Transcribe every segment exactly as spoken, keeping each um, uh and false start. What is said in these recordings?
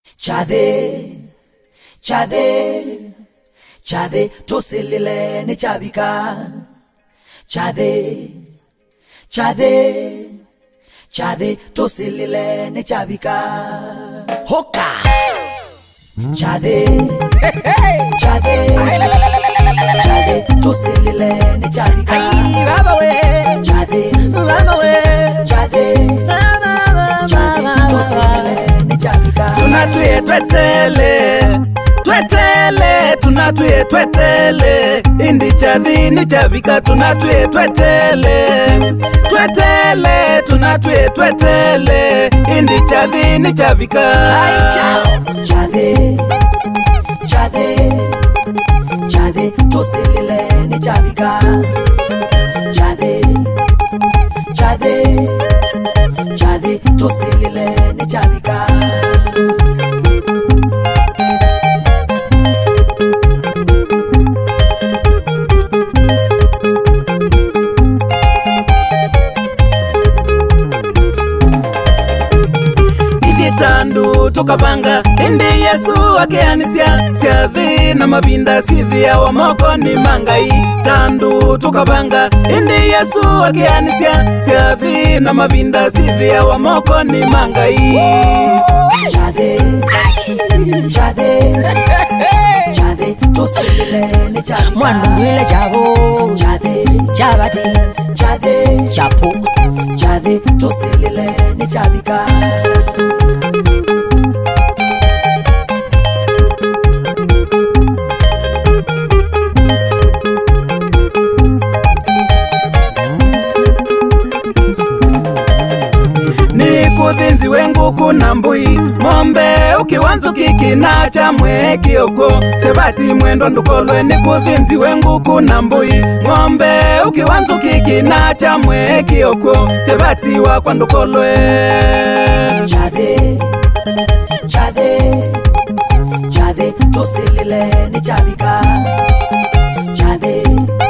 Chade, chade, chade, toselele ne chabika. Chade, chade, chade, toselele ne chabika. Hoka. Chade, chade, chade, toselele ne chabika. Ay, baba we. Chade, Baba we. chade, chade, toselele ne chabika. Tunatuye twetele, twetele, tunatuye twetele. Indi chadi ni chavika, tunatuye twetele, twetele, tunatuye twetele. Indi chadi ni chavika. Ay, chao. Chade, chade, chade, toselele ne chabika. Chade, chade, chade, toselele ne chabika. Tandu tukapanga indi Yesu akeanisia siadhi na mabinda sivya wa moko ni mangai. Tandu tukapanga indi Yesu akeanisia siadhi na mabinda sivya wa moko ni mangai. Chade, chade, chade, toselele ne chabika. Mwana mwile chabo, Chade, chabati, chade, chapo. chade, toselele ne chabika. Kudhinzi wengu kuna mbui ng'ombe ukiwanzu kikina cha mweki oko sebati mwendo ndukolwe. Ni kudhinzi wengu kuna mbui ng'ombe ukiwanzu kikina cha mweki oko sebati wa kwa ndukolwe. Chade, chade, chade, toselele ne chabika. Chade,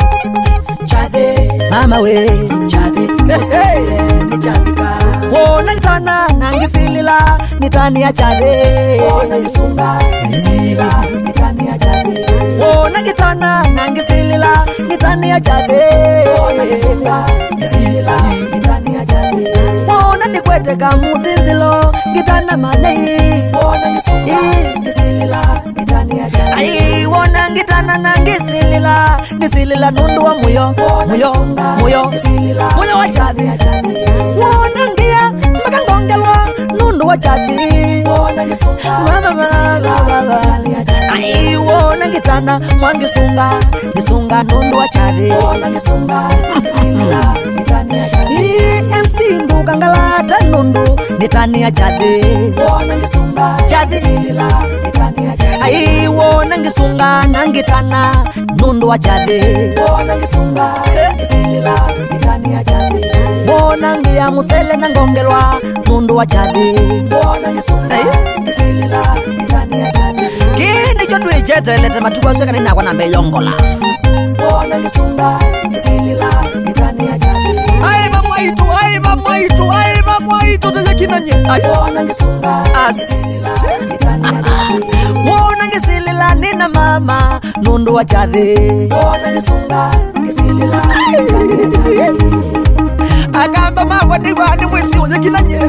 chade, Mama we. chade, toselele ne chabika. Wona ntana nangisilila nitani ya chade. Wona ngisunga ngisilila nitani ya chade. Wona ngitana nangisilila nitani ya chade. Wona ngisunga ngisilila nitani ya chade. Wona nikweteka mudhinzilo ngitana manei. Wona ngisunga ngisilila nitani ya chade. Ai wona ngitana nangisilila nisilila nundu wa muyo muyo muyo ngisilila muyo wa chade ya chade. Wona ngia mpaka ngongelwa nundu wa chade. Wona ngisunga Mama baba nitani ya chade. ai wona ngitana mwangisunga nisunga nundu wa chade. Wona ngisunga ngisilila nitani ya chade. M C nduka ngalata nundu nitani ya chade. Wona ngisunga Chade. ngisilila nitani ya chade. Ai wona ngisunga nangitana nundu wa chade. Wona ngisunga ngisilila nitani ya chade. Wona ngia musele na ngongelwa nundu wa chade. Wona ngisunga ngisilila nitani ya chade. Kini chotu ichetelete matuko sweka nina kwa nambe yongola. Wona ngisunga ngisilila nitani ya chade. Ai mama itu, ai mama itu, ai mama itu teze kinanye. Ai Wona ngisunga as. ngisilila nitani ya chade. Wona ngisilila nina mama nundu wa chade. Wona ngisunga ngisilila nitani ya chade. Agamba magwa diwa ni mwisi uze kinanye.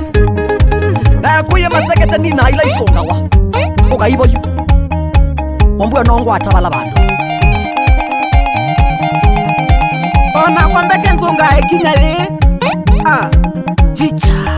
Na kuye masaketa nina ila isonga wa. Oga ibo yu. Wambuya nongo atabala bandu. Ona kwambeke nzunga ekinyali. Ah, chicha.